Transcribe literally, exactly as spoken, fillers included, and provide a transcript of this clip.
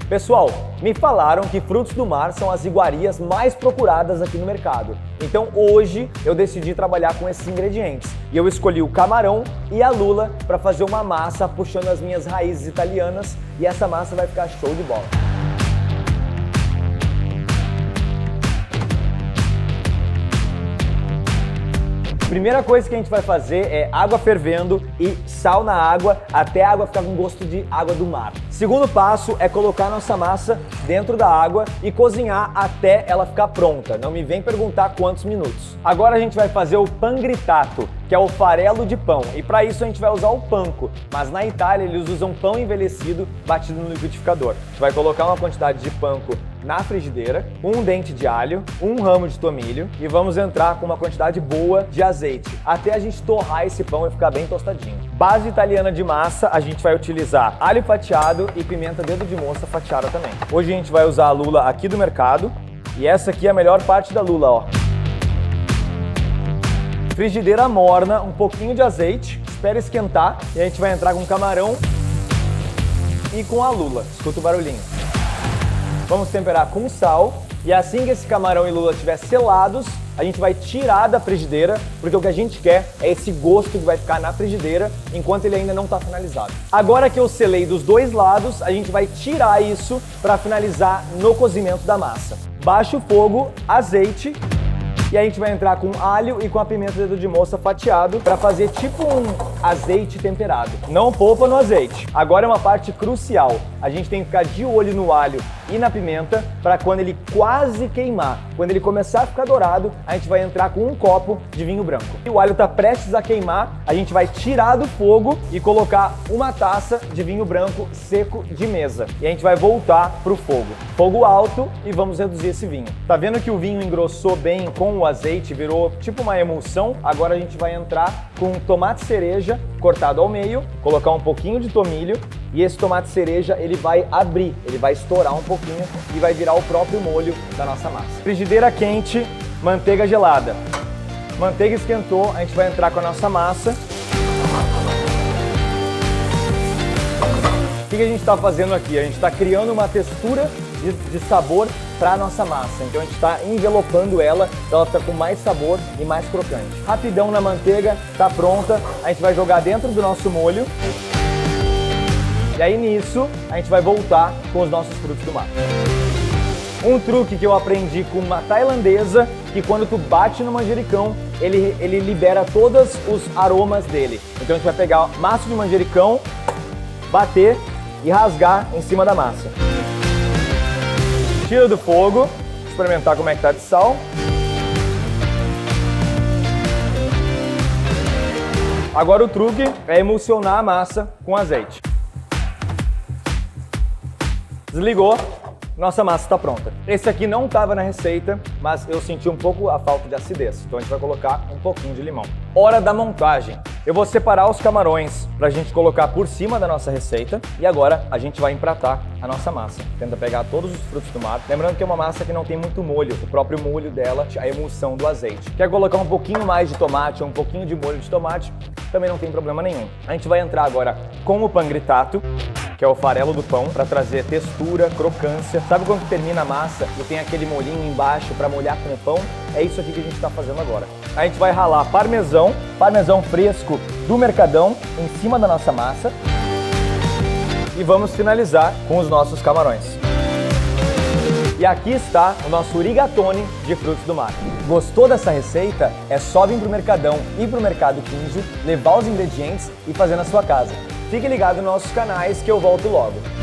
Pessoal, me falaram que frutos do mar são as iguarias mais procuradas aqui no mercado. Então hoje eu decidi trabalhar com esses ingredientes. E eu escolhi o camarão e a lula para fazer uma massa puxando as minhas raízes italianas, e essa massa vai ficar show de bola. Primeira coisa que a gente vai fazer é água fervendo e sal na água até a água ficar com gosto de água do mar. Segundo passo é colocar a nossa massa dentro da água e cozinhar até ela ficar pronta. Não me vem perguntar quantos minutos. Agora a gente vai fazer o pangritato, que é o farelo de pão. E para isso a gente vai usar o panko, mas na Itália eles usam pão envelhecido batido no liquidificador. A gente vai colocar uma quantidade de panko na frigideira, um dente de alho, um ramo de tomilho e vamos entrar com uma quantidade boa de azeite até a gente torrar esse pão e ficar bem tostadinho. Base italiana de massa, a gente vai utilizar alho fatiado e pimenta dedo de moça fatiada também. Hoje a gente vai usar a lula aqui do mercado e essa aqui é a melhor parte da lula, ó. Frigideira morna, um pouquinho de azeite, espera esquentar e a gente vai entrar com o camarão e com a lula. Escuta o barulhinho. Vamos temperar com sal e assim que esse camarão e lula estiver selados, a gente vai tirar da frigideira, porque o que a gente quer é esse gosto que vai ficar na frigideira enquanto ele ainda não está finalizado. Agora que eu selei dos dois lados, a gente vai tirar isso para finalizar no cozimento da massa. Baixa o fogo, azeite. E a gente vai entrar com alho e com a pimenta dedo de moça fatiado para fazer tipo um azeite temperado. Não polpa no azeite. Agora é uma parte crucial. A gente tem que ficar de olho no alho e na pimenta para quando ele quase queimar, quando ele começar a ficar dourado, a gente vai entrar com um copo de vinho branco. E o alho está prestes a queimar, a gente vai tirar do fogo e colocar uma taça de vinho branco seco de mesa. E a gente vai voltar para o fogo. Fogo alto e vamos reduzir esse vinho. Tá vendo que o vinho engrossou bem com o azeite, virou tipo uma emulsão? Agora a gente vai entrar com tomate cereja cortado ao meio, colocar um pouquinho de tomilho e esse tomate cereja ele vai abrir, ele vai estourar um pouquinho e vai virar o próprio molho da nossa massa. Frigideira quente, manteiga gelada. Manteiga esquentou, a gente vai entrar com a nossa massa. O que a gente está fazendo aqui? A gente está criando uma textura de, de sabor para a nossa massa. Então a gente está envelopando ela para ela ficar com mais sabor e mais crocante. Rapidão na manteiga, está pronta. A gente vai jogar dentro do nosso molho. E aí nisso a gente vai voltar com os nossos frutos do mar. Um truque que eu aprendi com uma tailandesa, que quando tu bate no manjericão, ele, ele libera todos os aromas dele. Então a gente vai pegar massa de manjericão, bater e rasgar em cima da massa. Tira do fogo, experimentar como é que tá de sal. Agora o truque é emulsionar a massa com azeite. Desligou, nossa massa está pronta. Esse aqui não estava na receita, mas eu senti um pouco a falta de acidez, então a gente vai colocar um pouquinho de limão. Hora da montagem. Eu vou separar os camarões para a gente colocar por cima da nossa receita e agora a gente vai empratar a nossa massa. Tenta pegar todos os frutos do mar. Lembrando que é uma massa que não tem muito molho, o próprio molho dela, a emulsão do azeite. Quer colocar um pouquinho mais de tomate ou um pouquinho de molho de tomate, também não tem problema nenhum. A gente vai entrar agora com o pangritato, que é o farelo do pão, para trazer textura, crocância. Sabe quando termina a massa e tem aquele molhinho embaixo para molhar com o pão? É isso aqui que a gente está fazendo agora. A gente vai ralar parmesão, parmesão fresco do Mercadão em cima da nossa massa e vamos finalizar com os nossos camarões. E aqui está o nosso rigatone de frutos do mar. Gostou dessa receita? É só vir pro Mercadão, ir pro Mercado quinze, levar os ingredientes e fazer na sua casa. Fique ligado nos nossos canais que eu volto logo.